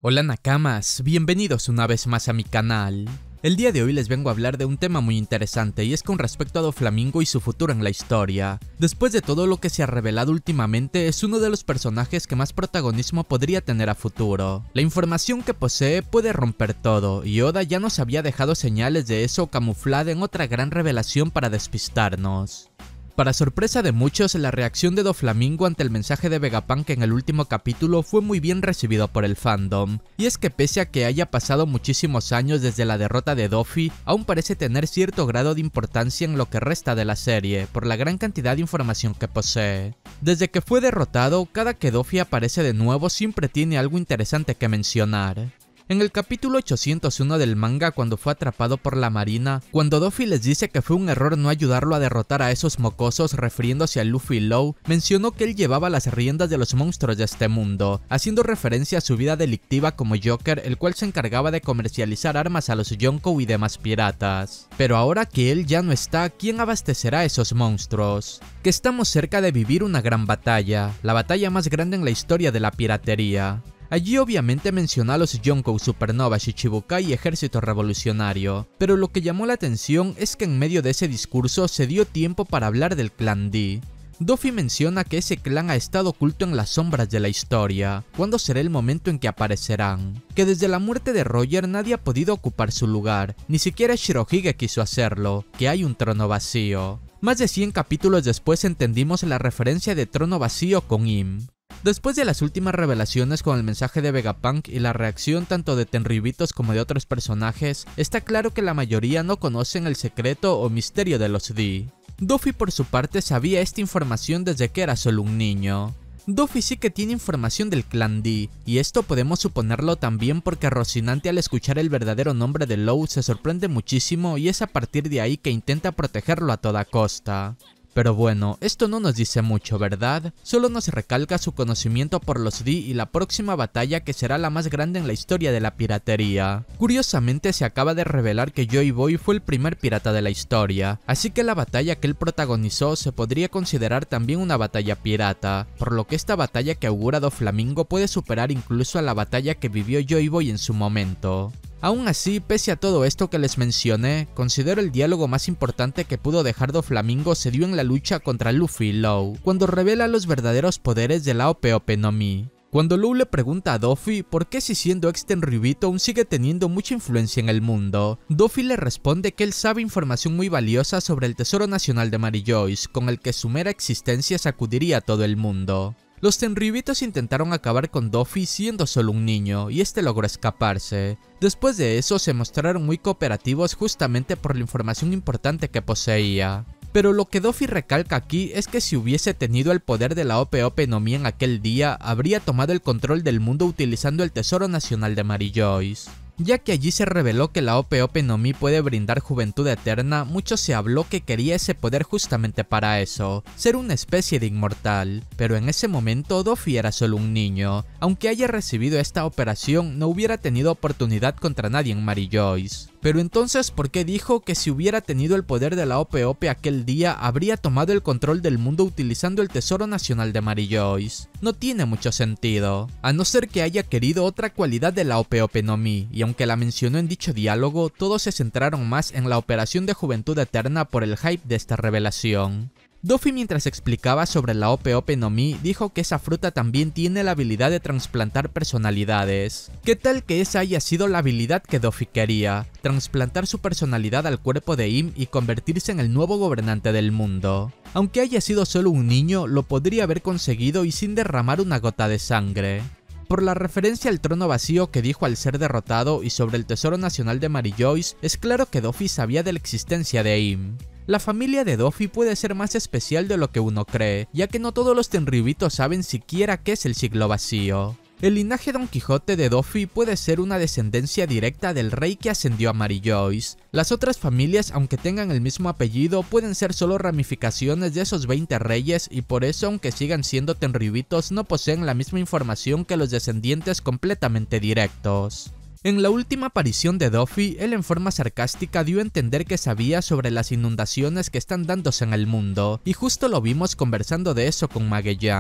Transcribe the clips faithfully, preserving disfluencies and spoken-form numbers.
Hola Nakamas, bienvenidos una vez más a mi canal. El día de hoy les vengo a hablar de un tema muy interesante y es con respecto a Doflamingo y su futuro en la historia. Después de todo lo que se ha revelado últimamente, es uno de los personajes que más protagonismo podría tener a futuro. La información que posee puede romper todo, y Oda ya nos había dejado señales de eso camuflada en otra gran revelación para despistarnos. Para sorpresa de muchos, la reacción de Doflamingo ante el mensaje de Vegapunk en el último capítulo fue muy bien recibido por el fandom, y es que pese a que haya pasado muchísimos años desde la derrota de Doffy, aún parece tener cierto grado de importancia en lo que resta de la serie, por la gran cantidad de información que posee. Desde que fue derrotado, cada que Doffy aparece de nuevo siempre tiene algo interesante que mencionar. En el capítulo ochocientos uno del manga, cuando fue atrapado por la marina, cuando Doffy les dice que fue un error no ayudarlo a derrotar a esos mocosos refiriéndose a Luffy y Law, mencionó que él llevaba las riendas de los monstruos de este mundo, haciendo referencia a su vida delictiva como Joker, el cual se encargaba de comercializar armas a los Yonkou y demás piratas. Pero ahora que él ya no está, ¿quién abastecerá a esos monstruos? Que estamos cerca de vivir una gran batalla, la batalla más grande en la historia de la piratería. Allí obviamente mencionó a los Yonkou, Supernova, Shichibukai y Ejército Revolucionario, pero lo que llamó la atención es que en medio de ese discurso se dio tiempo para hablar del clan D. Doffy menciona que ese clan ha estado oculto en las sombras de la historia. ¿Cuándo será el momento en que aparecerán? Que desde la muerte de Roger nadie ha podido ocupar su lugar, ni siquiera Shirohige quiso hacerlo, que hay un trono vacío. Más de cien capítulos después entendimos la referencia de trono vacío con Im. Después de las últimas revelaciones con el mensaje de Vegapunk y la reacción tanto de Tenryubitos como de otros personajes, está claro que la mayoría no conocen el secreto o misterio de los D. Doffy por su parte sabía esta información desde que era solo un niño. Doffy sí que tiene información del clan D, y esto podemos suponerlo también porque Rocinante al escuchar el verdadero nombre de Law se sorprende muchísimo y es a partir de ahí que intenta protegerlo a toda costa. Pero bueno, esto no nos dice mucho, ¿verdad? Solo nos recalca su conocimiento por los D y la próxima batalla que será la más grande en la historia de la piratería. Curiosamente se acaba de revelar que Joy Boy fue el primer pirata de la historia, así que la batalla que él protagonizó se podría considerar también una batalla pirata, por lo que esta batalla que augura Doflamingo puede superar incluso a la batalla que vivió Joy Boy en su momento. Aún así, pese a todo esto que les mencioné, considero el diálogo más importante que pudo dejar Doflamingo se dio en la lucha contra Luffy y Law, cuando revela los verdaderos poderes de la Ope Ope no Mi. Cuando Law le pregunta a Doffy por qué si siendo ex Tenryubito aún sigue teniendo mucha influencia en el mundo, Doffy le responde que él sabe información muy valiosa sobre el tesoro nacional de Mary Joyce, con el que su mera existencia sacudiría a todo el mundo. Los Tenryubitos intentaron acabar con Doffy siendo solo un niño, y este logró escaparse. Después de eso se mostraron muy cooperativos justamente por la información importante que poseía. Pero lo que Doffy recalca aquí es que si hubiese tenido el poder de la Ope Ope no Mi en aquel día, habría tomado el control del mundo utilizando el tesoro nacional de Mary Joyce. Ya que allí se reveló que la Ope Ope no Mi puede brindar juventud eterna, mucho se habló que quería ese poder justamente para eso, ser una especie de inmortal, pero en ese momento Doffy era solo un niño. Aunque haya recibido esta operación, no hubiera tenido oportunidad contra nadie en Mary Joyce. Pero entonces, ¿por qué dijo que si hubiera tenido el poder de la Ope Ope aquel día, habría tomado el control del mundo utilizando el tesoro nacional de Mary Joyce? No tiene mucho sentido, a no ser que haya querido otra cualidad de la Ope Ope no Mi, y aunque la mencionó en dicho diálogo, todos se centraron más en la operación de juventud eterna por el hype de esta revelación. Doffy, mientras explicaba sobre la Ope Ope no Mi, dijo que esa fruta también tiene la habilidad de trasplantar personalidades. ¿Qué tal que esa haya sido la habilidad que Doffy quería? Trasplantar su personalidad al cuerpo de Im y convertirse en el nuevo gobernante del mundo. Aunque haya sido solo un niño, lo podría haber conseguido y sin derramar una gota de sangre. Por la referencia al trono vacío que dijo al ser derrotado y sobre el tesoro nacional de Mary Joyce, es claro que Doffy sabía de la existencia de Im. La familia de Doffy puede ser más especial de lo que uno cree, ya que no todos los Tenryubitos saben siquiera qué es el siglo vacío. El linaje Don Quijote de Doffy puede ser una descendencia directa del rey que ascendió a Mary Joyce. Las otras familias, aunque tengan el mismo apellido, pueden ser solo ramificaciones de esos veinte reyes y por eso, aunque sigan siendo Tenryubitos, no poseen la misma información que los descendientes completamente directos. En la última aparición de Doffy, él en forma sarcástica dio a entender que sabía sobre las inundaciones que están dándose en el mundo, y justo lo vimos conversando de eso con Magellan.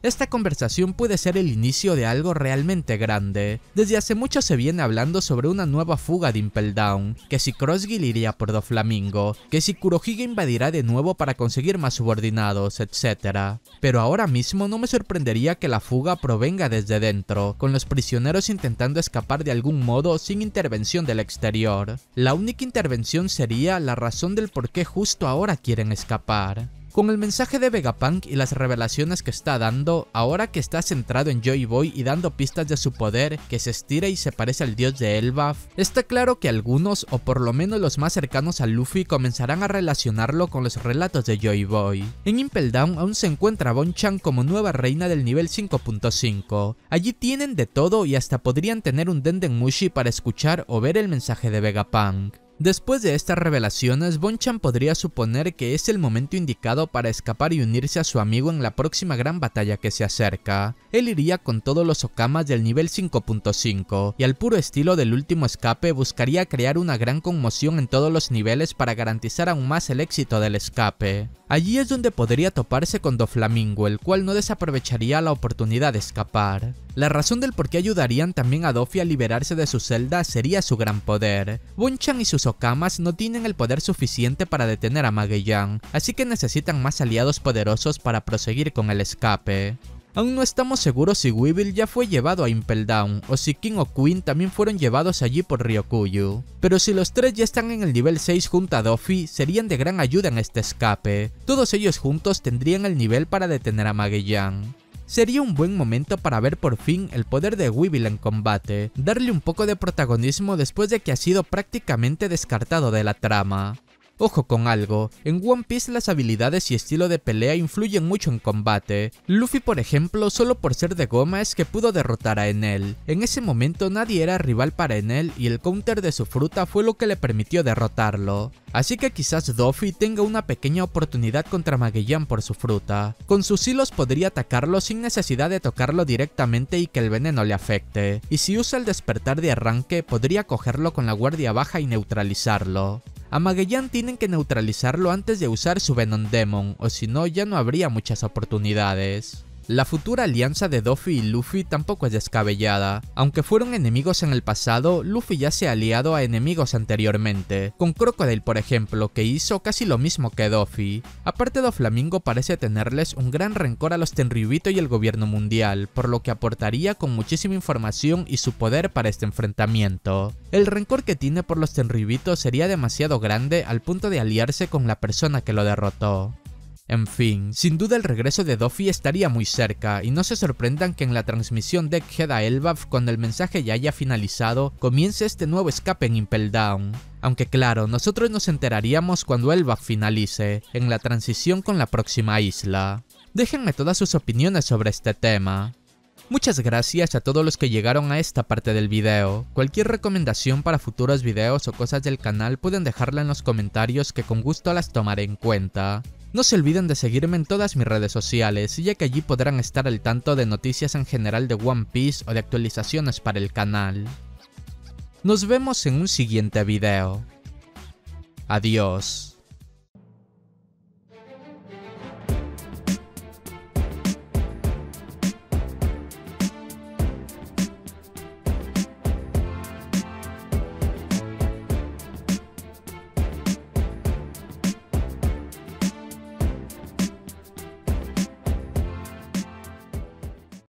Esta conversación puede ser el inicio de algo realmente grande. Desde hace mucho se viene hablando sobre una nueva fuga de Impel Down, que si Crossguild iría por Doflamingo, que si Kurohige invadirá de nuevo para conseguir más subordinados, etcétera. Pero ahora mismo no me sorprendería que la fuga provenga desde dentro, con los prisioneros intentando escapar de algún modo sin intervención del exterior. La única intervención sería la razón del por qué justo ahora quieren escapar. Con el mensaje de Vegapunk y las revelaciones que está dando, ahora que está centrado en Joy Boy y dando pistas de su poder, que se estira y se parece al dios de Elbaf, está claro que algunos, o por lo menos los más cercanos a Luffy, comenzarán a relacionarlo con los relatos de Joy Boy. En Impel Down aún se encuentra Bonchan como nueva reina del nivel cinco punto cinco. Allí tienen de todo y hasta podrían tener un Denden Mushi para escuchar o ver el mensaje de Vegapunk. Después de estas revelaciones, Bonchan podría suponer que es el momento indicado para escapar y unirse a su amigo en la próxima gran batalla que se acerca. Él iría con todos los Okamas del nivel cinco punto cinco, y al puro estilo del último escape buscaría crear una gran conmoción en todos los niveles para garantizar aún más el éxito del escape. Allí es donde podría toparse con Doflamingo, el cual no desaprovecharía la oportunidad de escapar. La razón del por qué ayudarían también a Doffy a liberarse de su celda sería su gran poder. Bonchan y sus Okamas no tienen el poder suficiente para detener a Magellan, así que necesitan más aliados poderosos para proseguir con el escape. Aún no estamos seguros si Weevil ya fue llevado a Impel Down, o si King o Queen también fueron llevados allí por Ryokuyu. Pero si los tres ya están en el nivel seis junto a Doffy, serían de gran ayuda en este escape. Todos ellos juntos tendrían el nivel para detener a Magellan. Sería un buen momento para ver por fin el poder de Weevil en combate, darle un poco de protagonismo después de que ha sido prácticamente descartado de la trama. Ojo con algo, en One Piece las habilidades y estilo de pelea influyen mucho en combate. Luffy, por ejemplo, solo por ser de goma es que pudo derrotar a Enel. En ese momento nadie era rival para Enel y el counter de su fruta fue lo que le permitió derrotarlo. Así que quizás Doffy tenga una pequeña oportunidad contra Magellan por su fruta. Con sus hilos podría atacarlo sin necesidad de tocarlo directamente y que el veneno le afecte. Y si usa el despertar de arranque, podría cogerlo con la guardia baja y neutralizarlo. A Magellan tienen que neutralizarlo antes de usar su Venom Demon, o si no ya no habría muchas oportunidades. La futura alianza de Doffy y Luffy tampoco es descabellada. Aunque fueron enemigos en el pasado, Luffy ya se ha aliado a enemigos anteriormente, con Crocodile por ejemplo, que hizo casi lo mismo que Doffy. Aparte, Doflamingo parece tenerles un gran rencor a los Tenryubito y el gobierno mundial, por lo que aportaría con muchísima información y su poder para este enfrentamiento. El rencor que tiene por los Tenryubito sería demasiado grande al punto de aliarse con la persona que lo derrotó. En fin, sin duda el regreso de Doffy estaría muy cerca, y no se sorprendan que en la transmisión de Egghead a Elbaf, cuando el mensaje ya haya finalizado, comience este nuevo escape en Impel Down. Aunque claro, nosotros nos enteraríamos cuando Elbaf finalice, en la transición con la próxima isla. Déjenme todas sus opiniones sobre este tema. Muchas gracias a todos los que llegaron a esta parte del video. Cualquier recomendación para futuros videos o cosas del canal pueden dejarla en los comentarios, que con gusto las tomaré en cuenta. No se olviden de seguirme en todas mis redes sociales, ya que allí podrán estar al tanto de noticias en general de One Piece o de actualizaciones para el canal. Nos vemos en un siguiente video. Adiós.